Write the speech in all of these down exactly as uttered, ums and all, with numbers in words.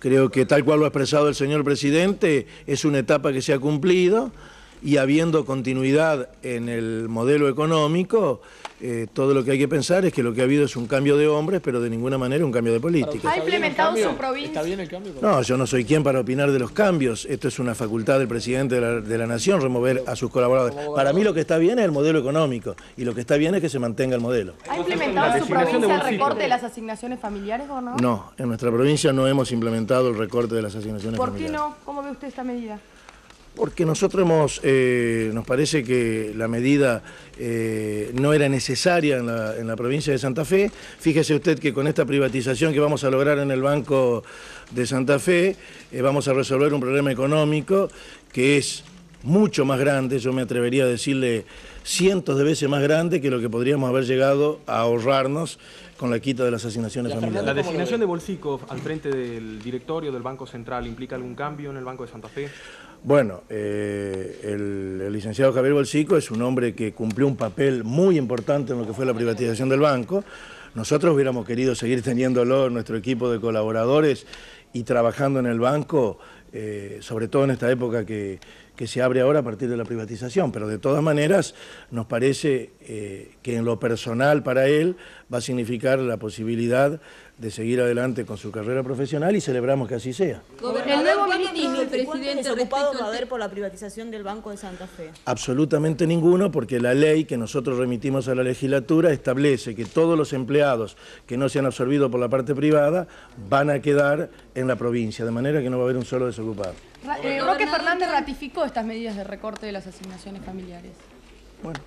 Creo que tal cual lo ha expresado el señor presidente, es una etapa que se ha cumplido y habiendo continuidad en el modelo económico, eh, todo lo que hay que pensar es que lo que ha habido es un cambio de hombres, pero de ninguna manera un cambio de política. ¿Ha implementado su provincia? ¿Está bien el cambio? No, yo no soy quien para opinar de los cambios. Esto es una facultad del presidente de la, de la Nación, remover a sus colaboradores. Para mí lo que está bien es el modelo económico y lo que está bien es que se mantenga el modelo. ¿Ha implementado su provincia el recorte de las asignaciones familiares o no? No, en nuestra provincia no hemos implementado el recorte de las asignaciones ¿Por familiares. qué no? ¿Cómo ve usted esta medida? Porque nosotros hemos, eh, nos parece que la medida eh, no era necesaria en la, en la provincia de Santa Fe. Fíjese usted que con esta privatización que vamos a lograr en el Banco de Santa Fe, eh, vamos a resolver un problema económico que es mucho más grande, yo me atrevería a decirle cientos de veces más grande que lo que podríamos haber llegado a ahorrarnos con la quita de las asignaciones familiares. ¿La designación de Bolsico al frente del directorio del Banco Central implica algún cambio en el Banco de Santa Fe? Bueno, eh, el, el licenciado Javier Bolsico es un hombre que cumplió un papel muy importante en lo que fue la privatización del banco. Nosotros hubiéramos querido seguir teniéndolo en nuestro equipo de colaboradores y trabajando en el banco, eh, sobre todo en esta época que, que se abre ahora a partir de la privatización, pero de todas maneras nos parece eh, que en lo personal para él va a significar la posibilidad de seguir adelante con su carrera profesional y celebramos que así sea. Gobernador, El nuevo ¿cuántos ministro, el presidente desocupados va a haber respecto por la privatización del Banco de Santa Fe? Absolutamente ninguno, porque la ley que nosotros remitimos a la legislatura establece que todos los empleados que no se han absorbido por la parte privada van a quedar en la provincia, de manera que no va a haber un solo desocupado. Eh, Roque Fernández ratificó estas medidas de recorte de las asignaciones familiares. Bueno.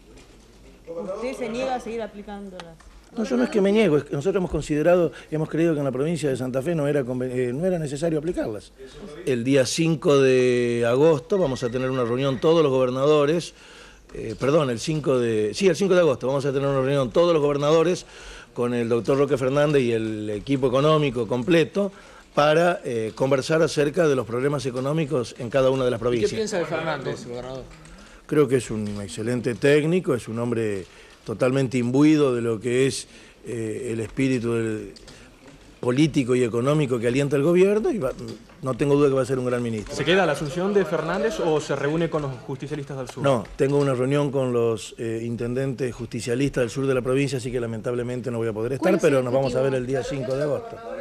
¿Usted se niega a seguir aplicándolas? No, yo no es que me niego, es que nosotros hemos considerado, hemos creído que en la provincia de Santa Fe no era, eh, no era necesario aplicarlas. El día cinco de agosto vamos a tener una reunión todos los gobernadores, eh, perdón, el cinco de, sí, el cinco de agosto vamos a tener una reunión todos los gobernadores con el doctor Roque Fernández y el equipo económico completo para eh, conversar acerca de los problemas económicos en cada una de las provincias. ¿Qué piensa de Fernández, gobernador? Creo que es un excelente técnico, es un hombre totalmente imbuido de lo que es eh, el espíritu del, político y económico que alienta el gobierno y va, no tengo duda que va a ser un gran ministro. ¿Se queda la asunción de Fernández o se reúne con los justicialistas del sur? No, tengo una reunión con los eh, intendentes justicialistas del sur de la provincia, así que lamentablemente no voy a poder estar, pero nos vamos a ver el día cinco de agosto.